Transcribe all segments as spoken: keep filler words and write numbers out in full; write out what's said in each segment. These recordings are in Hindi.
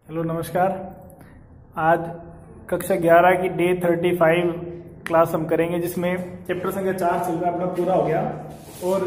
हेलो नमस्कार। आज कक्षा ग्यारह की डे थर्टी फाइव क्लास हम करेंगे, जिसमें चैप्टर संख्या चार चल रहा है, अपना पूरा हो गया। और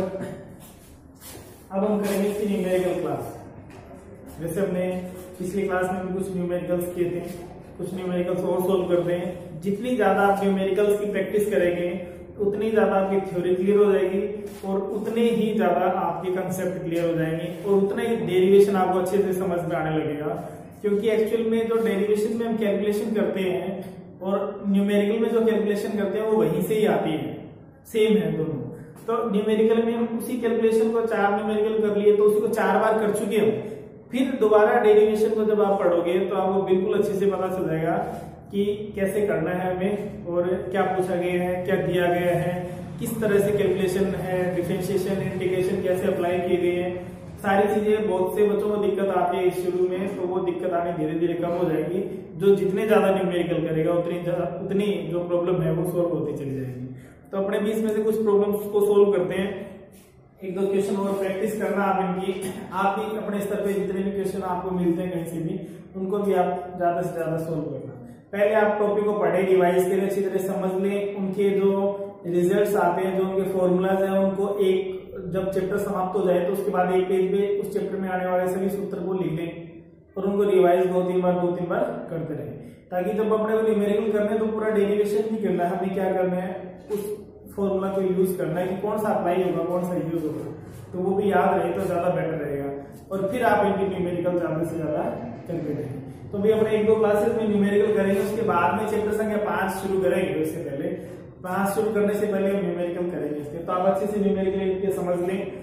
अब हम करेंगे इसकी न्यूमेरिकल क्लास। जैसे हमने पिछली क्लास में भी कुछ न्यूमेरिकल्स किए थे, कुछ न्यूमेरिकल्स और सोल्व करते हैं। जितनी ज्यादा आप न्यूमेरिकल्स की प्रैक्टिस करेंगे उतनी ज्यादा आपकी थ्योरी क्लियर हो जाएगी और उतने ही ज्यादा आपके कंसेप्ट क्लियर हो जाएंगे और उतना ही डेरिवेशन आपको अच्छे से समझ में आने लगेगा। क्योंकि एक्चुअल में जो डेरिवेशन में हम कैलकुलेशन करते हैं और न्यूमेरिकल में जो कैलकुलेशन करते हैं वो वहीं से ही आती है, सेम है दोनों। तो न्यूमेरिकल में हम उसी कैलकुलेशन को चार न्यूमेरिकल कर लिए तो उसी को चार बार कर चुके हम। फिर दोबारा डेरिवेशन को जब आप पढ़ोगे तो आपको बिल्कुल अच्छे से पता चल जाएगा कि कैसे करना है हमें और क्या पूछा गया है, क्या दिया गया है, किस तरह से कैलकुलेशन है, डिफरेंशिएशन, इंटीग्रेशन कैसे अप्लाई किए गए हैं। सारी चीजें बहुत से बच्चों को दिक्कत आती है इस शुरू में, तो वो दिक्कत आने धीरे धीरे कम हो जाएगी। जो जितने ज्यादा न्यूमेरिकल करेगा उतनी उतनी जो प्रॉब्लम है वो सोल्व होती चली जाएगी। तो अपने बीच में से कुछ प्रॉब्लम्स को सोल्व करते हैं। एक दो क्वेश्चन और प्रैक्टिस करना आप इनकी, आप भी अपने स्तर पे जितने भी क्वेश्चन आपको मिलते हैं कहीं से भी, उनको भी आप ज्यादा से ज्यादा सोल्व करना। पहले आप टॉपिक को पढ़े, रिवाइज करें, अच्छी तरह समझ लें। उनके जो रिजल्ट्स आते हैं, जो उनके फॉर्मूलाज हैं, उनको एक जब चैप्टर समाप्त हो जाए तो उसके बाद एक पेज पे उस चैप्टर में आने वाले सभी सूत्र को लिख लें और उनको रिवाइज दो तीन बार दो तीन बार करते रहें, ताकि जब अपने को न्यूमेरिकल करने तो पूरा डेरिवेशन भी करना है, हमें क्या करना है, उस फॉर्मूला को यूज करना है कि कौन सा अप्लाई होगा, कौन सा यूज होगा, तो वो भी याद रहे तो ज्यादा बेटर रहेगा। और फिर आप इनकी न्यूमेरिकल ज्यादा से ज्यादा करते रहें। तो भी अपने एक दो क्लासेस में न्यूमेरिकल करेंगे, उसके बाद में चैप्टर संख्या पांच शुरू करेंगे। उससे पहले पांच शुरू करने से पहले हम न्यूमेरिकल करेंगे इसके, तो आप अच्छे से न्यूमेरिकल समझ लें,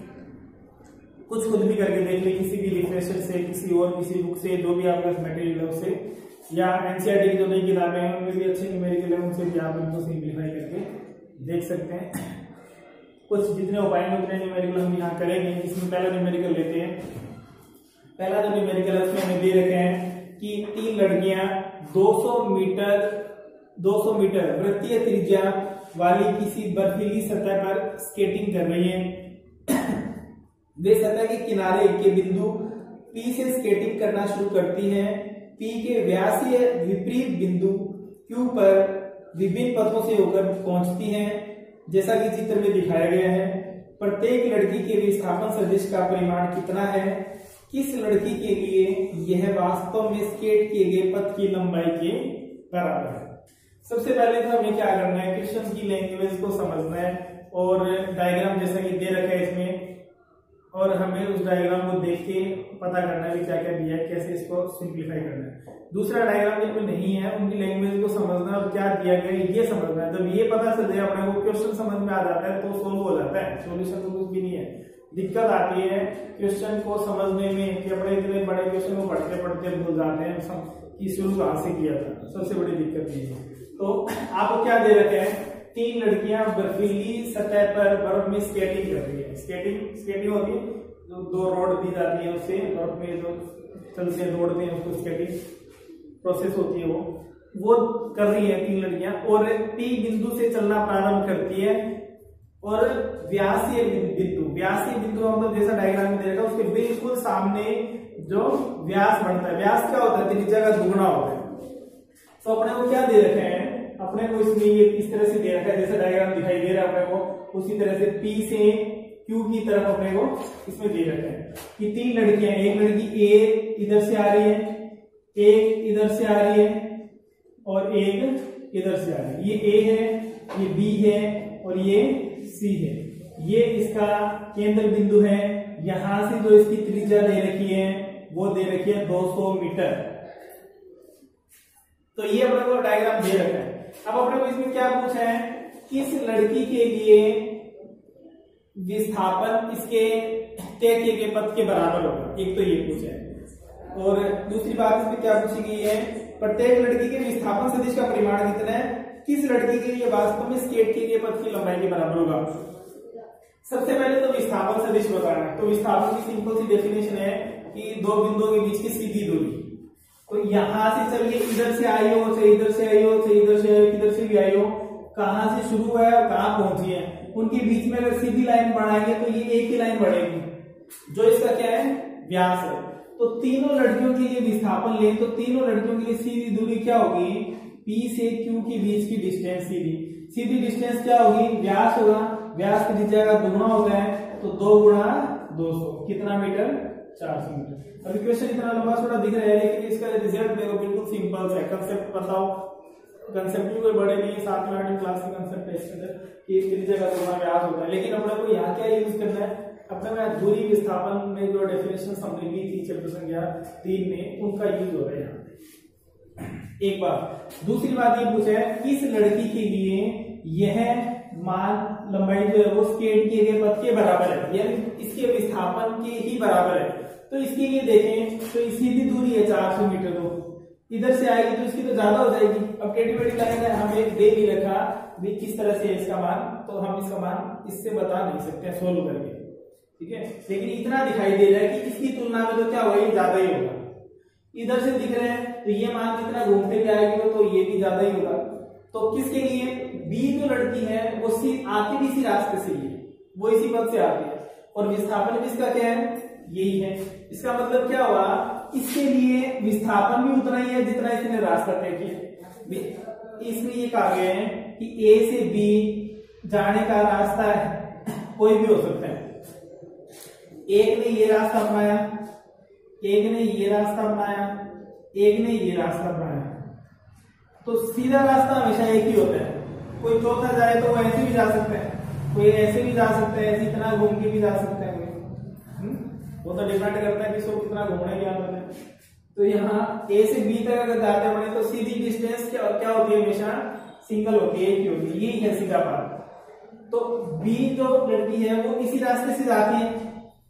कुछ खुद भी करके देख लें, किसी भी लिटरेचर से, किसी और किसी बुक से, जो भी आपका मटेरियल है उससे, या एनसीईआरटी की जो नई किताबें हैं उनमें भी अच्छे न्यूमेरिकल है, उनसे भी आप इनको सिंप्लीफाई करके देख सकते हैं। कुछ जितने हो पाएंगे उतने न्यूमेरिकल हम यहाँ करेंगे। इसमें पहला न्यूमेरिकल लेते हैं। पहला जो न्यूमेरिकल है उसमें हमें दे रखे हैं कि तीन लड़कियां दो सौ मीटर वृत्तीय त्रिज्या वाली किसी बर्फीली सतह पर स्केटिंग कर रही हैं। वे सतह के किनारे के बिंदु P से स्केटिंग करना शुरू करती हैं। P के व्यासीय विपरीत बिंदु Q पर विभिन्न पथों से होकर पहुंचती हैं, जैसा कि चित्र में दिखाया गया है। प्रत्येक लड़की के विस्थापन सदिश का परिमाण कितना है? किस लड़की के लिए यह वास्तव में स्केट किए गए पथ की लंबाई के बराबर है? सबसे पहले तो हमें क्या करना है, क्वेश्चन की लैंग्वेज को समझना है और डायग्राम जैसा कि दे रखा है इसमें, और हमें उस डायग्राम को देख के पता करना है कि क्या क्या दिया है, कैसे इसको सिंप्लीफाई करना है। दूसरा डायग्राम जिनमें नहीं है उनकी लैंग्वेज को समझना और क्या दिया गया है ये समझना है। जब ये पता चल जाए अपने को, क्वेश्चन समझ में आ जाता है तो सोल्व हो जाता है। सोल्यूशन तो कुछ भी नहीं है। दिक्कत आती है क्वेश्चन को समझने में कि अपने इतने बड़े क्वेश्चन को पढ़ते पढ़ते भूल जाते हैं कि शुरू कहां से किया था। सबसे बड़ी दिक्कत ये है। तो आपको क्या दे रखे हैं, तीन लड़कियां बर्फीली सतह पर बर्फ में स्केटिंग कर रही है। स्केटिंग स्केटिंग होती है, जो दो रोड दी जाती है उससे बर्फ में जो चलते हैं दौड़ते हैं उसको स्केटिंग प्रोसेस होती है, वो वो कर रही है तीन लड़कियां। और पी बिंदु से चलना प्रारंभ करती है और व्यासीय बिंदु व्यासीय बिंदु मतलब जैसा डायग्राम में देगा उसके बिल्कुल सामने जो व्यास बढ़ता है, व्यास क्या होता है, त्रिज्या का दुगुना होता है। तो अपने को क्या दे रखे हैं, अपने को इसमें ये इस तरह से दे रखा है, जैसा डायग्राम दिखाई दे रहा है अपने को, उसी तरह से P से Q की तरफ अपने को इसमें दे रखा है कि तीन लड़कियां, एक लड़की A इधर से आ रही है, एक इधर से आ रही है और एक इधर से आ रही है। ये A है, ये B है और ये C है। ये इसका केंद्र बिंदु है। यहां से जो इसकी त्रिज्या दे रखी है वो दे रखी है दो सौ मीटर। तो ये अपने को डायग्राम दे रखा है। अब अपने को इसमें क्या पूछा है, किस लड़की के लिए विस्थापन इसके तय किए गए पथ के बराबर होगा, एक तो ये पूछा है। और दूसरी बात इसमें क्या पूछी गई है, प्रत्येक लड़की के विस्थापन सदिश का परिमाण कितना है, किस लड़की के लिए वास्तव में स्केट किए गए पथ की लंबाई के बराबर होगा। सबसे पहले तो विस्थापन सदिश बताना है। तो विस्थापन की सिंपल सी डेफिनेशन है कि दो बिंदुओं के बीच की सीधी दूरी। तो यहां से चलिए, इधर से आई हो, चाहे इधर से आई हो, चाहे इधर से आई हो, किधर से भी आई हो, कहां से शुरू हुआ है और कहां पहुंची है, उनके बीच में अगर सीधी लाइन बढ़ाएंगे तो ये एक ही लाइन बढ़ेगी जो इसका क्या है, व्यास है। तो तीनों लड़कियों के लिए विस्थापन लें तो तीनों लड़कियों के लिए सीधी दूरी क्या होगी, P से Q के बीच की डिस्टेंस सीधी सीधी डिस्टेंस क्या होगी, व्यास होगा, व्यास की त्रिज्या का दुगुना होता है तो दो गुणा दो सौ कितना मीटर, चार सौ मीटर। अभी क्वेश्चन इतना लंबा थोड़ा दिख रहा है लेकिन इसका रिजल्ट देखो बिल्कुल सिंपल है। कंसेप्ट बताओ, कंसेप्ट भी कोई बड़े नहीं है, सातवीं आठवीं क्लास के कंसेप्ट है इसके अंदर कि त्रिज्या का दुगुना व्यास होता है। लेकिन अपने को यहाँ क्या यूज करना है, अपने में दूरी विस्थापन में जो डेफिनेशन हमने ली थी चैप्टर संख्या तीन में उनका यूज हो रहा है यहाँ। एक बात, दूसरी बात ये पूछा है किस लड़की के लिए यह मान लंबाई जो है वो स्केट किए गए पथ के बराबर है, यानी इसके विस्थापन के ही बराबर है। तो इसके लिए देखें तो सीधी दूरी है चार सौ मीटर, तो इधर से आएगी तो इसकी तो ज्यादा हो जाएगी। अब टेढ़ी-मेढ़ी लाइन है, हमें दे भी रखा भी किस तरह से इसका मान, तो हम इसका मान इससे बता नहीं सकते सोल्व करके, ठीक है। लेकिन इतना दिखाई दे रहा है कि इसकी तुलना में तो क्या होगा, ये ज्यादा ही होगा। इधर से दिख रहे हैं तो ये मान जितना घूमते भी आएगी वो तो ये भी ज्यादा ही होगा। तो किसके लिए, बी जो लड़की है वो सी आती भी इसी रास्ते से ही है, वो इसी पथ से आती है और विस्थापन भी इसका क्या है, यही है। इसका मतलब क्या हुआ, इसके लिए विस्थापन भी उतना ही है जितना इसने रास्ता तय किया। इसमें ये कहा गया है कि ए से बी जाने का रास्ता है कोई भी हो सकता है। एक ने ये रास्ता अपनाया, एक ने ये रास्ता अपनाया, एक ने ये रास्ता अपनाया, तो सीधा रास्ता हमेशा एक ही होता है। कोई चौथा जाए तो वो ऐसे भी जा सकता है, कोई ऐसे भी जा सकता है, ऐसे इतना घूम के भी जा सकता है, वो तो डिपेंड करता है कि सो कितना घूमने की आदत है। तो यहाँ ए से बी तक अगर जाते बने तो सीधी डिस्टेंस क्या क्या होती है, हमेशा सिंगल होती है, एक ही होती है, यही है सीधा बात। तो बी जो लड़की है वो इसी रास्ते से जाती है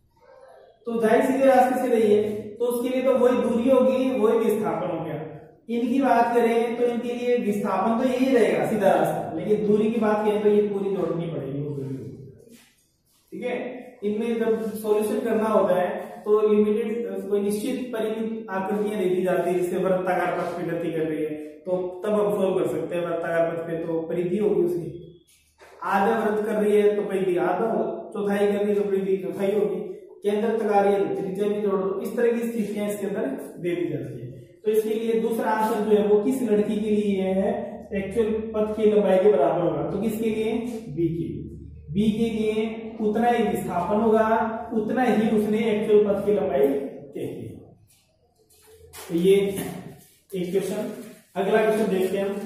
तो जाए सीधे रास्ते से रही है, तो उसके लिए तो वही दूरी होगी, वही विस्थापन हो गया। इनकी बात करें तो इनके लिए विस्थापन तो यही रहेगा सीधा रास्ता, लेकिन दूरी की बात करें तो ये पूरी जोड़नी पड़ेगी वो दूरी, ठीक है। इनमें जब सॉल्यूशन करना होता है तो लिमिटेड कोई निश्चित परिमित आकृतियां दे दी जाती है, जिससे वृत्ताकार पथ पे गति कर रही है तो तब हम सोल्व कर सकते हैं। वृत्ताकार पथ पे तो परिधि होगी उसकी, आधा वृत्त कर रही है तो परिधि आधा हो, चौथाई कर रही है तो परिधि चौथाई होगी, केंद्र तक आ रही है तो त्रिज्या भी जोड़ दो। इस तरह की स्थितियां इसके अंदर दे दी जाती है। तो इसके लिए दूसरा आंसर जो है वो किस लड़की के लिए है, एक्चुअल पथ की लंबाई के बराबर होगा। तो किसके लिए, बी के लिए। बी के लिए उतना ही विस्थापन होगा, उतना ही उसने एक्चुअल पथ की लंबाई तय की। तो ये एक क्वेश्चन। अगला क्वेश्चन देखते हैं हम।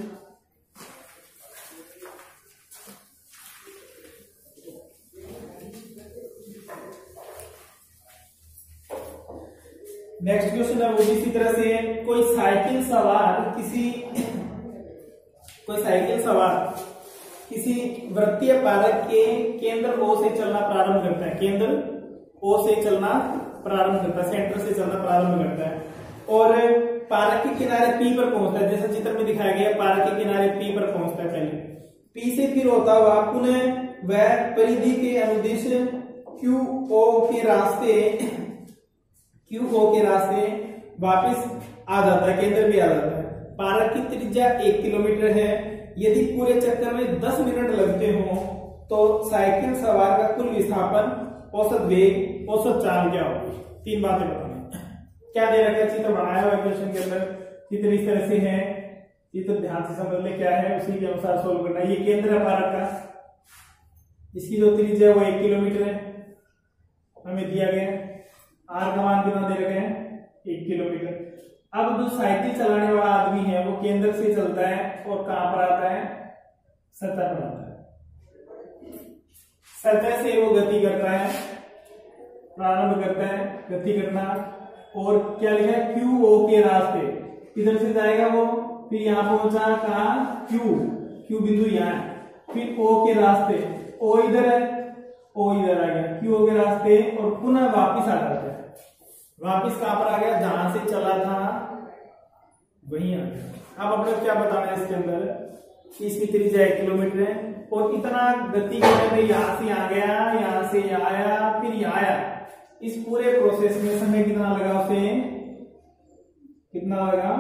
नेक्स्ट क्वेश्चन है वो भी इसी तरह से, कोई साइकिल सवार किसी कोई साइकिल सवार किसी वृत्तीय पारक के केंद्र O से चलना प्रारंभ करता है, केंद्र O से चलना प्रारंभ करता है, सेंटर से चलना प्रारंभ करता है और पारक के किनारे P पर पहुंचता है। जैसा चित्र में दिखाया गया, पारक के किनारे P पर पहुंचता है पहले, P से फिर होता हुआ पुनः वह परिधि के अनुदिश Q O के रास्ते Q O के रास्ते वापस आ जाता है, केंद्र भी आ जाता है। पारक की त्रिज्या एक किलोमीटर है। यदि पूरे चक्कर में दस मिनट लगते हो तो साइकिल सवार का कुल विस्थापन, औसत वेग, औसत चाल क्या होगी। तीन बातें बतानी। क्या दे रखा है, चित्र बनाया हुआ क्वेश्चन के अंदर, चित्र इस तरह से है, चित्र ध्यान से समझ ले क्या है, उसी के अनुसार सोल्व करना है। ये केंद्र है पारक का, इसकी जो त्रिज्या है वो एक किलोमीटर है, हमें दिया गया है। आर का मान कितना दे रखे हैं, एक किलोमीटर। अब जो साइकिल चलाने वाला आदमी है वो केंद्र से चलता है और कहां पर आता है, सतह पर आता है। सतह से वो गति करता है, प्रारंभ करता है गति करना, और क्या लिखा है, क्यू ओ के रास्ते, इधर से जाएगा वो, फिर यहां पहुंचा कहां, क्यू क्यू बिंदु यहाँ, फिर ओ के रास्ते, ओ इधर है, ओ इधर आ गया, क्यू ओ के रास्ते, और पुनः वापिस आ जाता है। वापिस कहां पर आ गया, जहां से चला था वहीं आ गया। अब अपने क्या बताना है इसके अंदर, इसकी त्रिज्या एक किलोमीटर है और इतना गति करने में यहां से आ गया, यहां से आया, फिर यहाँ आया, इस पूरे प्रोसेस में समय कितना लगा उसे, कितना लगा,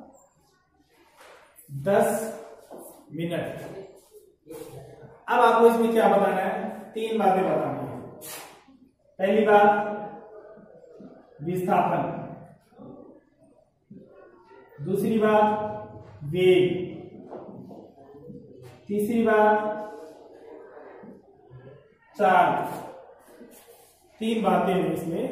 दस मिनट। अब आपको इसमें क्या बताना है, तीन बातें बतानी है। पहली बात विस्थापन, दूसरी बात वेग, तीसरी बात चार्ज। तीन बातें हैं इसमें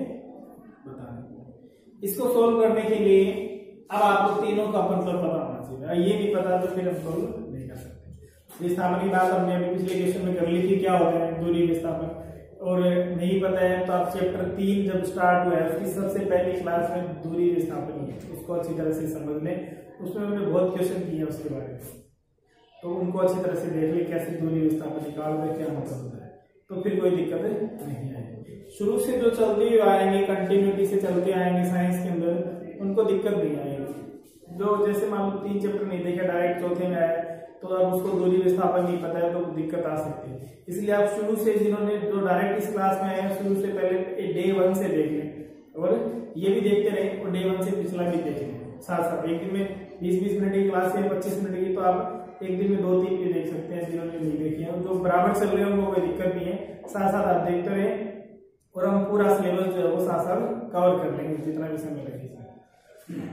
बताने। इसको सोल्व करने के लिए अब आपको तीनों का मतलब पता होना चाहिए। ये नहीं पता तो फिर हम सोल्व नहीं कर सकते। विस्थापन की बात हमने अभी पिछले क्वेश्चन में कर ली थी, क्या होता है दूरी विस्थापन, और नहीं पता है तो आप चैप्टर तीन जब स्टार्ट हुआ है उसकी सबसे पहली क्लास में दूरी विस्थापन है, उसको अच्छी तरह से समझ लें। उसमें हमने बहुत क्वेश्चन किए उसके बारे में, तो उनको अच्छी तरह से देख ले कैसे दूरी विस्थापन निकाल दे, क्या मतलब होता है, तो फिर कोई दिक्कत नहीं आएगी। शुरू से जो चलते हुए आएंगे, कंटिन्यूटी से चलते आएंगे साइंस के अंदर, उनको दिक्कत नहीं आएगी। जो जैसे मान लो तीन चैप्टर नहीं देखे डायरेक्ट चौथे में आए तो अब उसको दूरी विस्थापन नहीं पता है तो दिक्कत आ सकती है। इसलिए आप शुरू से जिन्होंने जो डायरेक्ट इस क्लास में आए हैं शुरू से पहले डे वन से देख लें और ये भी देखते रहे और डे वन से पिछला भी देख लें साथ साथ। एक दिन में बीस बीस मिनट की क्लास है, पच्चीस मिनट की, तो आप एक दिन में दो तीन भी देख सकते हैं जिन्होंने नहीं देखी है। जो बराबर चल रहे हैं उनको कोई दिक्कत नहीं है, साथ साथ आप देखते रहे और हम पूरा सिलेबस जो है वो साथ साथ कवर कर लेंगे जितना भी समय लगेगा।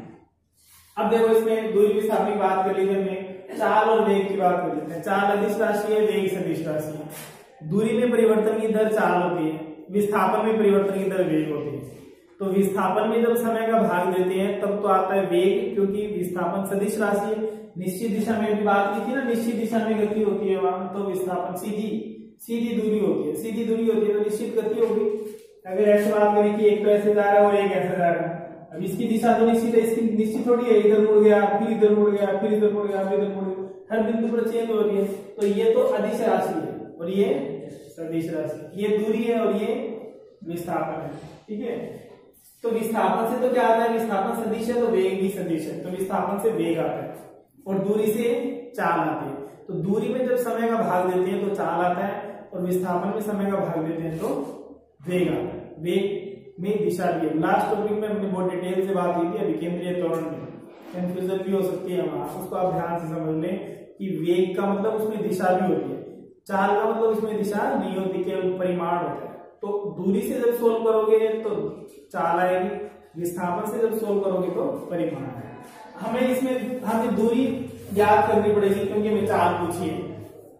अब देखो इसमें दूरी विस्थापन की बात कर ली हमने, चाल और वेग की बात कर लेते हैं। चाल अदिश राशि है, वेग सदिश राशि है। दूरी में परिवर्तन की दर चाल होती है, विस्थापन में परिवर्तन की दर वेग होती है। तो विस्थापन में जब समय का भाग देते हैं तब तो आता है वेग, क्योंकि विस्थापन सदिश राशि है। निश्चित दिशा में भी बात की थी ना, निश्चित दिशा में गति होती है वहां, तो विस्थापन सीधी सीधी दूरी होती है, सीधी दूरी होती है तो निश्चित गति होगी। अगर ऐसे बात करें कि एक तो ऐसे जा रहा है और एक ऐसे जा रहा है, अब इसकी दिशा तो निश्चित है, इसकी निश्चित थोड़ी है, इधर मुड़ गया फिर इधर मुड़ गया फिर इधर मुड़ गया फिर इधर मुड़ गया, हर बिंदु पर चेंज हो रही है। तो ये तो अदिश राशि है और ये सदिश राशि, ये दूरी है और ये विस्थापन है, ठीक है। तो विस्थापन से तो क्या आता है, विस्थापन सदिश है तो वेग भी सदिश है, तो विस्थापन से वेग आता है और दूरी से चाल आती है। तो दूरी में जब समय का भाग देते हैं तो चाल आता है और विस्थापन में समय का भाग देते हैं तो वेग आता है। वेग में दिशा भी है। लास्ट टॉपिक में हमने बहुत डिटेल से बात की थी, अभी केंद्रीय त्वरण में कंफ्यूजन भी हो सकती है वहां, उसको आप ध्यान से समझ लें कि वेग का मतलब उसमें दिशा भी होती है, चाल का मतलब उसमें दिशा नहीं होती, केवल परिमाण होता है। तो दूरी से जब सोल्व करोगे तो चाल आएगी, विस्थापन से जब सोल्व करोगे तो परिमाण आएगा। हमें इसमें हमें दूरी याद करनी पड़ेगी क्योंकि हमें चाल पूछी है।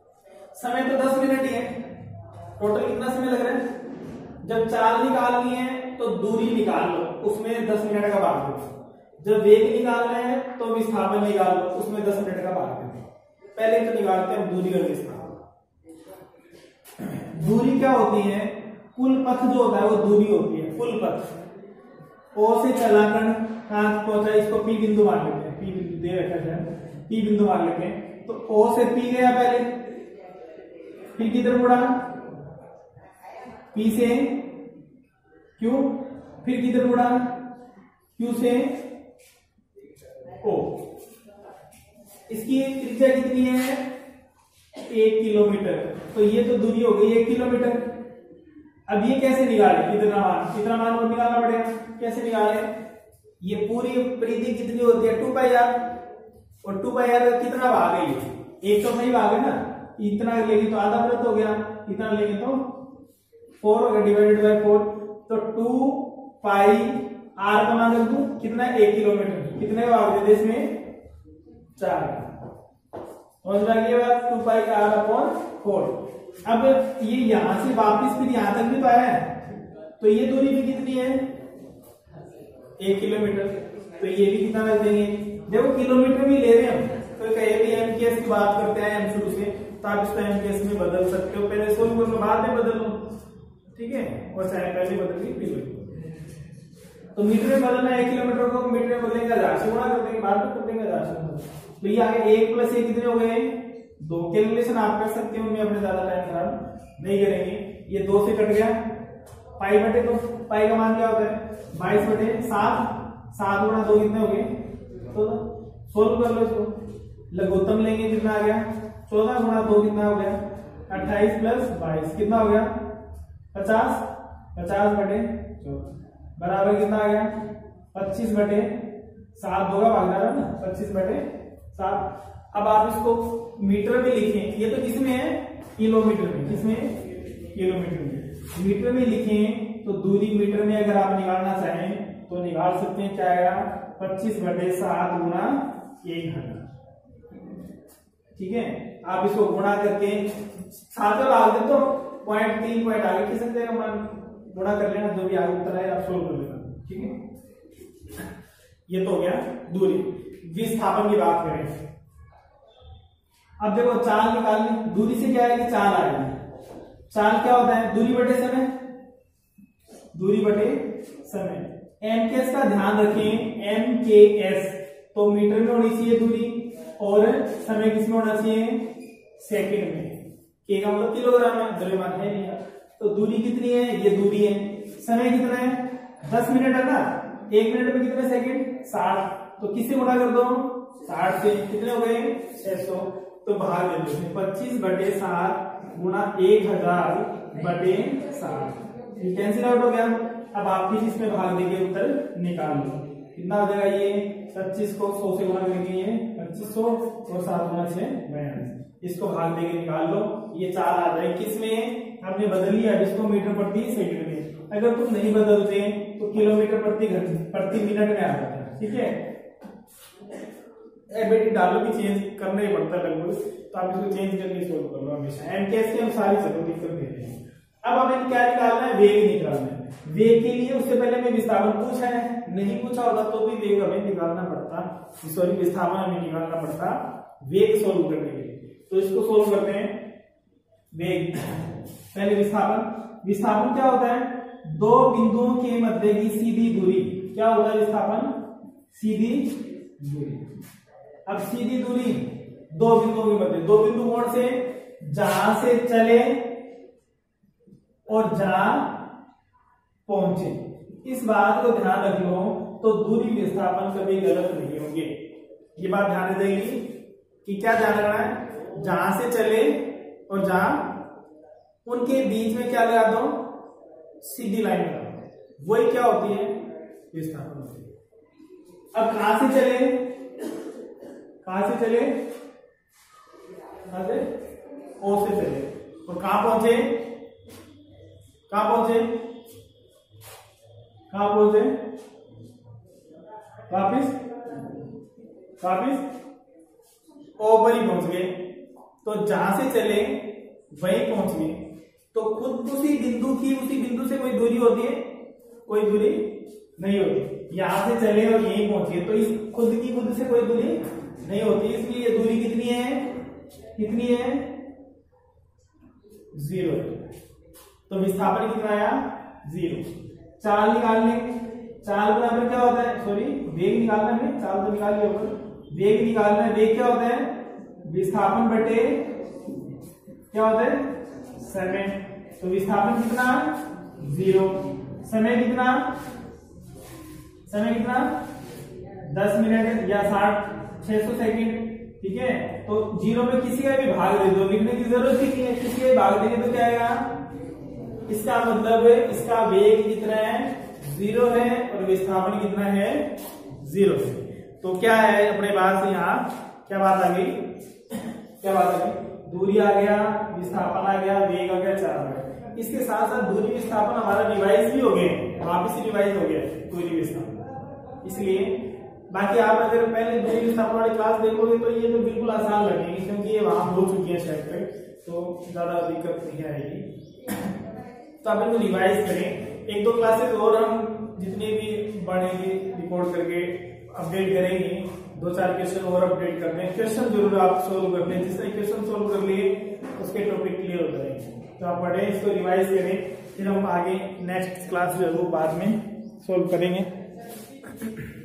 समय तो दस मिनट ही है, टोटल कितना समय लग रहा है। जब चाल निकालनी है तो दूरी निकाल लो, उसमें दस मिनट का भाग दो। जब वेग निकालना है तो विस्थापन निकाल लो, उसमें दस मिनट का भाग दो। पहले तो निकालते हैं दूरी और विस्थापन। दूरी क्या होती है, कुल पथ जो होता है वो दूरी होती है, कुल पथ। ओ से चला कण कहां पहुंचा, इसको पी बिंदु मान लेते हैं, पी बिंदु दे रखा है, पी बिंदु मान लेते हैं। तो ओ से पी गया पहले, पी किधर मुड़ा, पी से क्यू, फिर किधर मुड़ा, क्यू से ओ। इसकी त्रिज्या कितनी है, एक किलोमीटर। तो ये तो दूरी हो गई एक किलोमीटर। अब ये कैसे निकाले, कितना मान, कितना मान और निकालना पड़ेगा, कैसे निकाले। ये पूरी परिधि कितनी होती है, टू पाई आर, और टू पाई आर का कितना भाग है, ये एक तो नहीं भाग है ना, इतना लेंगे तो आधा वृत्त हो गया, इतना लेंगे तो फोर होगा डिवाइडेड बाय फोर। तो टू पाई आर का मान रख दूं कितना, एक किलोमीटर। कितने भाग देते इसमें, चार। और ये बात two pi R upon four. अब ये यहां से वापस फिर यहां तक भी तो आया है, तो ये दूरी भी कितनी है, एक किलोमीटर। तो ये भी कितना रख देंगे, देखो किलोमीटर भी ले रहे हैं हम, तो कहीं भी एमकेएस की बात करते हैं हम शुरू से, तो आप इसको एमकेएस में बदल सकते हो, पहले सोल्व कर लो बाद में बदल लो, ठीक है। और चाहे पहले बदल के फिर तो मीटर में बदलना है, एक किलोमीटर को मीटर में बदलेंगे, हजार से गुणा कर देंगे, बाद में कर देंगे हजार से। तो ये आगे एक प्लस एक कितने हो गए, दो। कैलकुलेशन आप कर सकते हो, उनमें अपने ज्यादा टाइम खराब नहीं करेंगे। ये दो से कट गया, पाई बटे दो, पाई का मान क्या होता है, बाईस बटे सात, सात गुणा दो कितने हो गए, चौदह। सोल्व कर लो इसको, लघुत्तम लेंगे, कितना आ गया, चौदह गुणा दो कितना हो गया, अट्ठाईस प्लस बाईस कितना हो गया, पचास। पचास बटे चौदह बराबर कितना आ गया, पच्चीस बटे सात, दो का भाग जा रहा है ना, पच्चीस बटे सात। अब आप इसको मीटर में लिखें, ये तो किसमें है, किलोमीटर में, किसमें, किलोमीटर में। मीटर में लिखें तो दूरी मीटर में अगर आप निकालना चाहें तो निकाल सकते हैं, क्या आएगा, पच्चीस बटे सात गुना एक हजार। ठीक है, आप इसको गुणा करके सात में भाग दे तो पॉइंट तीन पॉइंट आगे खींच सकते हैं, मन गुणा कर लेना, जो भी आगे उत्तर है आप सोल्व कर लेना। ठीक है, ये तो हो गया दूरी। विस्थापन की बात करें, अब देखो चाल निकालनी, दूरी से क्या है कि चाल आएगी। चाल क्या होता है, दूरी बटे समय, दूरी बटे समय। एम के एस का ध्यान रखें, एम के एस तो मीटर में होनी चाहिए दूरी, और समय किसमें होना चाहिए, सेकंड में। के का मतलब किलोग्राम है, द्रव्यमान है नहीं, तो दूरी कितनी है, ये दूरी है। समय कितना है, दस मिनट है ना, एक मिनट में कितने सेकंड, साठ, तो किससे गुणा कर दो, साठ से, कितने हो गए, छह सौ। तो भाग दे दो, पच्चीस बटे सात गुणा एक हजार बटे सात, ये कैंसिल आउट हो गया। अब आप भी इसमें भाग देके उत्तर निकाल लो, कितना हो जाएगा, ये पच्चीस को सौ से गुणा करेंगे, ये पच्चीस सौ और सात गुना छह बयालीस, इसको भाग देके निकाल लो, ये चार आ जाए। किसमें हमने बदल लिया, इसको मीटर प्रति सेकंड में, अगर तुम नहीं बदलते तो किलोमीटर प्रति प्रति मिनट में आ जाता है। ठीक है, बेटी डालो भी चेंज करना ही पड़ता है लगभग, तो आप इसको चेंज करके सोल्व कर लो हमेशा, एम के एस के अनुसार ही चलो, दिक्कत नहीं है। अब हमें क्या निकालना है, वेग निकालना है। वेग के लिए उससे पहले हमें विस्थापन पूछा है, नहीं पूछा होता तो भी वेग हमें निकालना पड़ता, सॉरी विस्थापन हमें निकालना पड़ता वेग सोल्व करने के लिए। तो इसको सोल्व करते हैं, वेग पहले विस्थापन। विस्थापन क्या होता है, दो बिंदुओं के मध्य की सीधी दूरी, क्या होता है विस्थापन, सीधी दूरी। अब सीधी दूरी दो बिंदुओं के मध्य, दो बिंदु कौन से, जहां से चले और जहां पहुंचे, इस बात को ध्यान रख लो, तो दूरी विस्थापन कभी गलत नहीं होंगे। ये बात ध्यान रखेगी कि क्या ध्यान रखना है, जहां से चले और जहां, उनके बीच में क्या लगा दो, सीधी लाइन लगा दो, वही क्या होती है, विस्थापन होती है। अब कहां से चले, कहां से चले, कहां से, ओ से चले, और कहां पहुंचे, कहां पहुंचे, कहां पहुंचे, वापिस वापिस ओ पर ही पहुंच गए। तो जहां से चले वहीं पहुंच गए, तो खुद उसी बिंदु की, उसी बिंदु से कोई दूरी होती है, कोई दूरी नहीं होती। यहां से चले और यहीं पहुंचे, तो इस खुद की खुद से कोई दूरी नहीं होती, इसलिए ये दूरी कितनी है, कितनी है, जीरो। तो विस्थापन कितना आया, जीरो। चाल निकालने, चाल बराबर क्या होता है, सॉरी वेग निकालना है, चाल तो निकाल लिया ऊपर, वेग निकालना है। वेग क्या होता है, विस्थापन बटे क्या होता है, समय। तो विस्थापन कितना, जीरो। समय कितना, समय कितना, दस मिनट या साठ छह सौ सेकंड। ठीक है, तो जीरो में किसी का भी भाग दे दो, लिखने की जरूरत ही नहीं है, किसी का भी भाग देंगे तो क्या आएगा, इसका मतलब इसका वेग कितना है, जीरो है, और विस्थापन कितना है, जीरो है। तो क्या है अपने पास यहाँ, क्या बात आ गई, क्या बात आ गई, दूरी आ गया, विस्थापन आ गया, वेग आ गया, चाल आ गया। इसके साथ साथ दूरी विस्थापन हमारा रिवाइज भी हो गए, वापिस रिवाइज हो गया दूरी विस्थापन। इसलिए बाकी आप अगर पहले दूरी विस्थापन वाली क्लास देखोगे तो ये तो बिल्कुल आसान लगेगी, क्योंकि ये वहां हो चुकी है शायद तक, तो ज्यादा दिक्कत नहीं आएगी। तो आप इनको रिवाइज करें, एक दो क्लासेस और हम जितने भी बढ़ेंगे रिकॉर्ड करके अपडेट करेंगे, दो चार क्वेश्चन और अपडेट करते हैं। क्वेश्चन जरूर आप सोल्व करते हैं, जिस तरह क्वेश्चन सोल्व कर लिए उसके टॉपिक क्लियर हो जाएंगे। तो आप पढ़ें, इसको रिवाइज करें, फिर हम आगे नेक्स्ट क्लास जो है वो बाद में सोल्व करेंगे।